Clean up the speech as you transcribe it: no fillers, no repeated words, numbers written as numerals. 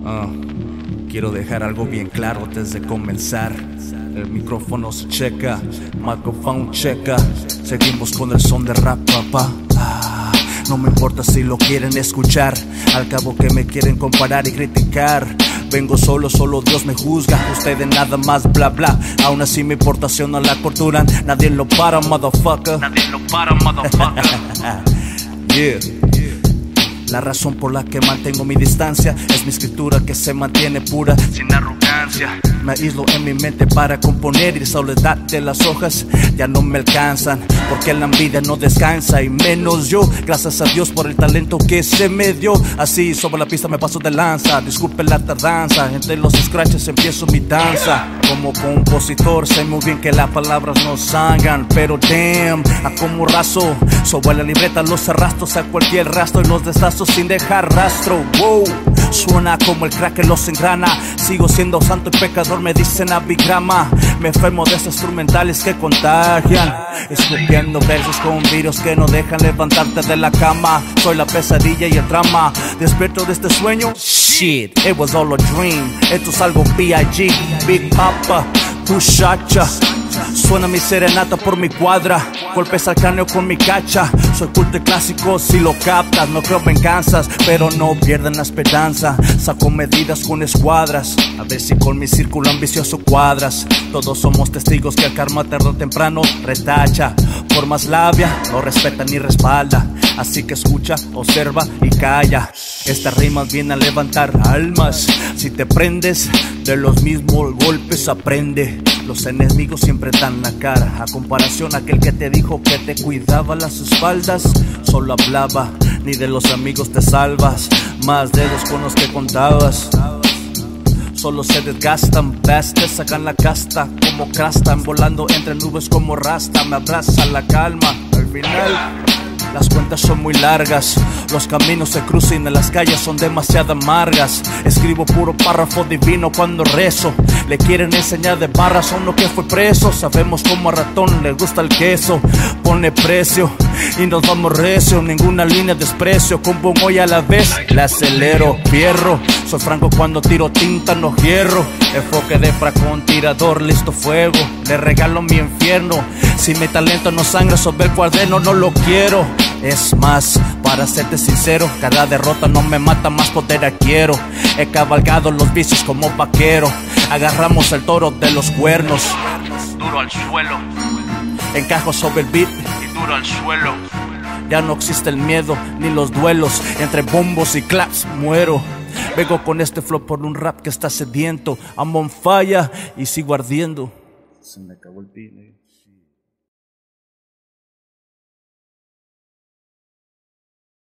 Ah, quiero dejar algo bien claro antes de comenzar. El micrófono se checa, microphone checa. Seguimos con el son de rap, papá. No me importa si lo quieren escuchar, al cabo que me quieren comparar y criticar. Vengo solo Dios me juzga, ustedes nada más bla bla. Aún así mi importación no la torturan, nadie lo para, motherfucker. Nadie lo para, motherfucker. Yeah. La razón por la que mantengo mi distancia es mi escritura que se mantiene pura, sin arrogancia. Me aíslo en mi mente para componer y la soledad de las hojas ya no me alcanzan, porque la envidia no descansa y menos yo. Gracias a Dios por el talento que se me dio. Así sobre la pista me paso de lanza, disculpen la tardanza, entre los scratches empiezo mi danza. Como compositor sé muy bien que las palabras no sangran, pero damn, a como raso sobre la libreta los arrastros a cualquier rastro y los destazos sin dejar rastro. Wow, suena como el crack que los engrana. Sigo siendo santo y pecador, me dicen abigrama. Me enfermo de esos instrumentales que contagian, escupiendo versos con virus que no dejan levantarte de la cama. Soy la pesadilla y el drama, despierto de este sueño. Shit, it was all a dream. Esto es algo B.I.G. Big Papa, Pushacha. Suena mi serenata por mi cuadra, golpes al cráneo con mi cacha. Soy culto y clásico si lo captas. No creo venganzas, pero no pierdan la esperanza. Saco medidas con escuadras, a ver si con mi círculo ambicioso cuadras. Todos somos testigos que el karma tarde o temprano retacha. Por más labia, no respeta ni respalda. Así que escucha, observa y calla. Estas rimas vienen a levantar almas. Si te prendes de los mismos golpes aprende. Los enemigos siempre dan la cara. A comparación a aquel que te dijo que te cuidaba las espaldas, solo hablaba, ni de los amigos te salvas. Más dedos con los que contabas solo se desgastan, te sacan la casta como crastan, volando entre nubes como rasta. Me abraza la calma, al final las cuentas son muy largas, los caminos se cruzan en las calles son demasiado amargas. Escribo puro párrafo divino cuando rezo. Le quieren enseñar de barras a uno que fue preso. Sabemos cómo a ratón le gusta el queso. Pone precio y nos vamos recio. Ninguna línea de desprecio, compongo y a la vez la acelero, fierro. Soy franco cuando tiro tinta, no hierro. Enfoque de fracón, tirador, listo fuego. Le regalo mi infierno. Si mi talento no sangra sobre el cuaderno, no lo quiero. Es más, para serte sincero, cada derrota no me mata, más poder adquiero. He cabalgado los vicios como vaquero. Agarramos el toro de los cuernos, duro al suelo. Encajo sobre el beat y duro al suelo. Ya no existe el miedo ni los duelos. Entre bombos y claps muero. Vengo con este flow por un rap que está sediento. I'm on fire y sigo ardiendo. Se me acabó el beat.